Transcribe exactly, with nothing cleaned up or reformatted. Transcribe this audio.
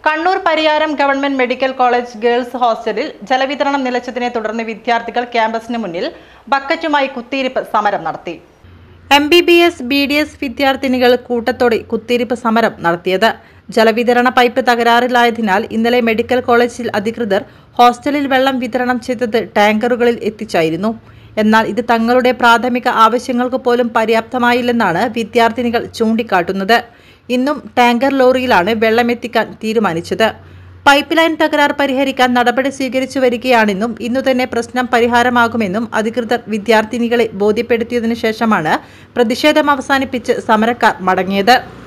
Kannur Pariyaram government medical college girls ഹോസ്റ്റലിൽ ജലവിതരണം നിലച്ചതിനെ തുടർന്ന് വിദ്യാർത്ഥികൾ ക്യാമ്പസിന് മുന്നിൽ ബക്കറ്റുമായി കുത്തിയിരിപ്പ് സമരം നടത്തി. M B B S B D S വിദ്യാർത്ഥിനികൾ കൂട്ടത്തോടെ കുത്തിയിരിപ്പ് സമരം നടത്തിയത്. ജലവിതരണ പൈപ്പ് തകരാറിലായതിനാൽ ഇന്നലെ മെഡിക്കൽ കോളേജിൽ അധികൃതർ ഹോസ്റ്റലിൽ വെള്ളം വിതരണം ചെയ്തത് ടാങ്കറുകളിൽ എത്തിച്ചായിരുന്നു. എന്നാൽ ഇത് തങ്ങളുടെ പ്രാഥമിക ആവശ്യങ്ങൾക്ക് പോലും പര്യാപ്തമായില്ലെന്നാണ് വിദ്യാർത്ഥിനികൾ ചൂണ്ടിക്കാട്ടുന്നത്. ഇന്നും ടാങ്കർ ലോറിയിലാണ് വെള്ളമെത്തിക്കാൻ തീരുമാനിച്ചത്. പൈപ്പ് ലൈൻ തകരാർ പരിഹരിക്കാൻ നടപടി സ്വീകരിച്ചു വരികയാണെന്നും ഇന്നുതന്നെ പ്രശ്നം പരിഹാരമാകുമെന്നും അധികൃതർ വിദ്യാർത്ഥിനികളെ ബോധ്യപ്പെടുത്തിയതിനു ശേഷമാണ് പ്രതിഷേധം അവസാനിപ്പിച്ച് സമരക്കാർ മടങ്ങിയത്.